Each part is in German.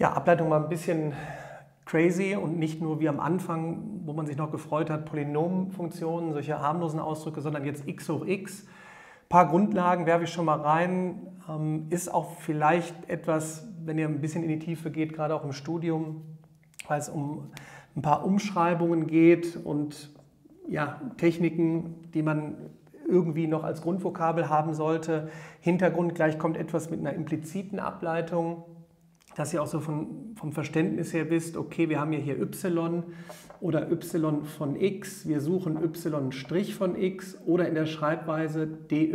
Ja, Ableitung war ein bisschen crazy und nicht nur wie am Anfang, wo man sich noch gefreut hat, Polynomfunktionen, solche harmlosen Ausdrücke, sondern jetzt x hoch x. Ein paar Grundlagen werfe ich schon mal rein. Ist auch vielleicht etwas, wenn ihr ein bisschen in die Tiefe geht, gerade auch im Studium, weil es um ein paar Umschreibungen geht und ja, Techniken, die man irgendwie noch als Grundvokabel haben sollte. Hintergrund, gleich kommt etwas mit einer impliziten Ableitung, dass ihr auch so vom Verständnis her wisst, okay, wir haben ja hier y oder y von x, wir suchen y' von x oder in der Schreibweise dy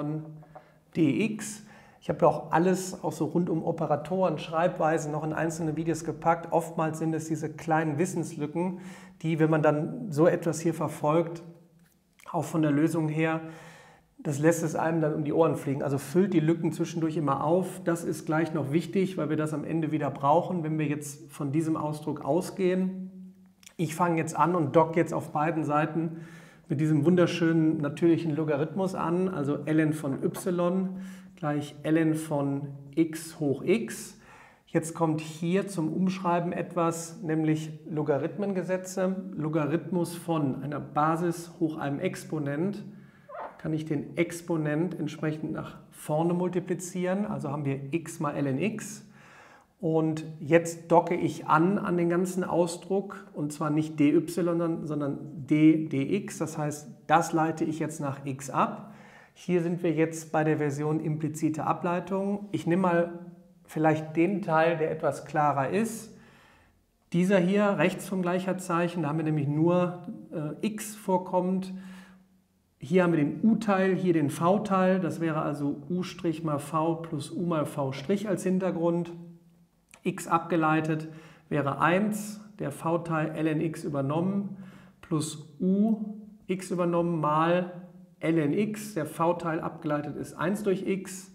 dx. Ich habe ja auch alles, auch so rund um Operatoren, Schreibweisen noch in einzelne Videos gepackt. Oftmals sind es diese kleinen Wissenslücken, die, wenn man dann so etwas hier verfolgt, auch von der Lösung her, das lässt es einem dann um die Ohren fliegen. Also füllt die Lücken zwischendurch immer auf. Das ist gleich noch wichtig, weil wir das am Ende wieder brauchen, wenn wir jetzt von diesem Ausdruck ausgehen. Ich fange jetzt an und docke jetzt auf beiden Seiten mit diesem wunderschönen natürlichen Logarithmus an, also ln von y gleich ln von x hoch x. Jetzt kommt hier zum Umschreiben etwas, nämlich Logarithmengesetze. Logarithmus von einer Basis hoch einem Exponent. Kann ich den Exponent entsprechend nach vorne multiplizieren. Also haben wir x mal ln x. Und jetzt docke ich an den ganzen Ausdruck. Und zwar nicht dy, sondern d dx. Das heißt, das leite ich jetzt nach x ab. Hier sind wir jetzt bei der Version implizite Ableitung. Ich nehme mal vielleicht den Teil, der etwas klarer ist. Dieser hier, rechts vom Gleichheitszeichen, da haben wir nämlich nur x vorkommt. Hier haben wir den U-Teil, hier den V-Teil. Das wäre also U' mal V plus U mal V' als Hintergrund. X abgeleitet wäre 1, der V-Teil ln x übernommen, plus U x übernommen mal ln x. Der V-Teil abgeleitet ist 1 durch x.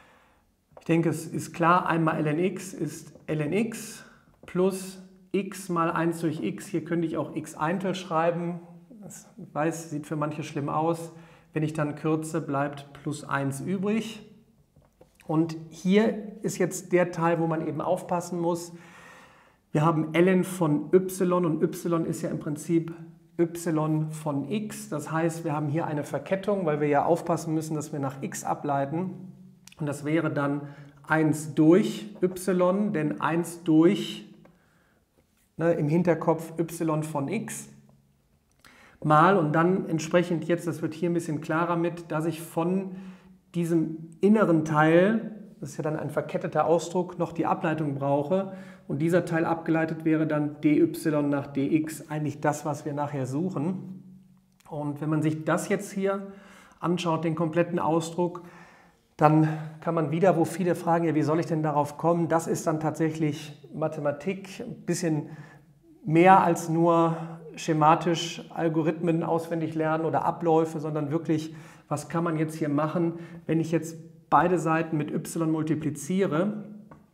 Ich denke, es ist klar, einmal ln x ist ln x plus x mal 1 durch x. Hier könnte ich auch x Eintel schreiben. Das, ich weiß, sieht für manche schlimm aus. Wenn ich dann kürze, bleibt plus 1 übrig. Und hier ist jetzt der Teil, wo man eben aufpassen muss. Wir haben ln von y und y ist ja im Prinzip y von x. Das heißt, wir haben hier eine Verkettung, weil wir ja aufpassen müssen, dass wir nach x ableiten. Und das wäre dann 1 durch y, denn 1 durch, im Hinterkopf y von x, mal und dann entsprechend jetzt, das wird hier ein bisschen klarer mit, dass ich von diesem inneren Teil, das ist ja dann ein verketteter Ausdruck, noch die Ableitung brauche. Und dieser Teil abgeleitet wäre dann dy nach dx, eigentlich das, was wir nachher suchen. Und wenn man sich das jetzt hier anschaut, den kompletten Ausdruck, dann kann man wieder, wo viele fragen, ja, wie soll ich denn darauf kommen? Das ist dann tatsächlich Mathematik, ein bisschen mehr als nur schematisch Algorithmen auswendig lernen oder Abläufe, sondern wirklich, was kann man jetzt hier machen, wenn ich jetzt beide Seiten mit y multipliziere,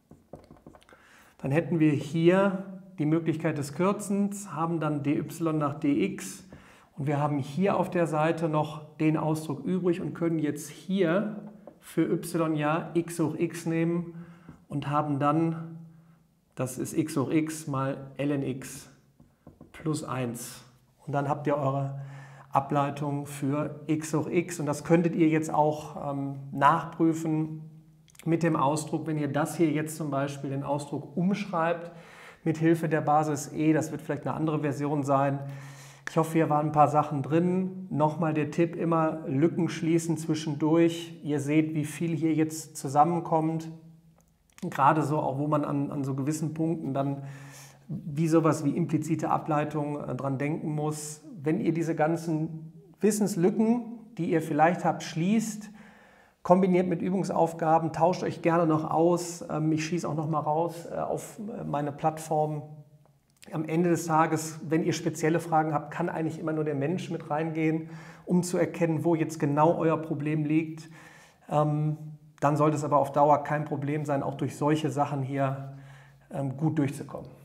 dann hätten wir hier die Möglichkeit des Kürzens, haben dann dy nach dx und wir haben hier auf der Seite noch den Ausdruck übrig und können jetzt hier für y ja x hoch x nehmen und haben dann, das ist x hoch x mal ln x plus 1. Und dann habt ihr eure Ableitung für x hoch x. Und das könntet ihr jetzt auch nachprüfen mit dem Ausdruck, wenn ihr das hier jetzt zum Beispiel den Ausdruck umschreibt, mit Hilfe der Basis e, das wird vielleicht eine andere Version sein. Ich hoffe, hier waren ein paar Sachen drin. Nochmal der Tipp, immer Lücken schließen zwischendurch. Ihr seht, wie viel hier jetzt zusammenkommt. Gerade so, auch wo man an so gewissen Punkten dann wie sowas wie implizite Ableitung dran denken muss. Wenn ihr diese ganzen Wissenslücken, die ihr vielleicht habt, schließt, kombiniert mit Übungsaufgaben, tauscht euch gerne noch aus. Ich schieße auch noch mal raus auf meine Plattform. Am Ende des Tages, wenn ihr spezielle Fragen habt, kann eigentlich immer nur der Mensch mit reingehen, um zu erkennen, wo jetzt genau euer Problem liegt. Dann sollte es aber auf Dauer kein Problem sein, auch durch solche Sachen hier gut durchzukommen.